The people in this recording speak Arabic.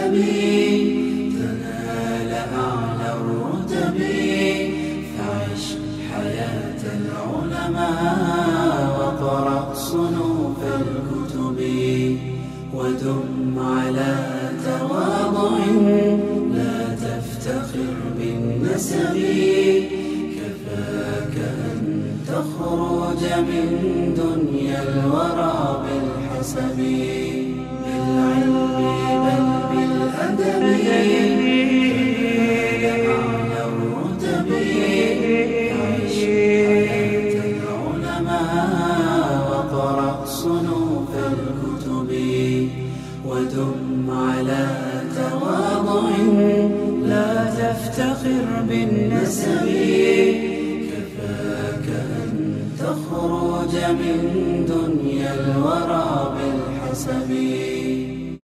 تنال أعلى الرتب. فعش حياة العلماء وقرأ صنوف الكتب، ودم على تواضع لا تفتخر بالنسب. كفاك أن تخرج من دنيا الورى بالحسب، بالعلم بل بالأدب. تنال أعلى الرتب. عش حياة العلماء وقرأ صنوف الكتب، ودم على تواضع لا تفتخر بالنسب. كفاك أن تخرج من دنيا الورى بالحسب.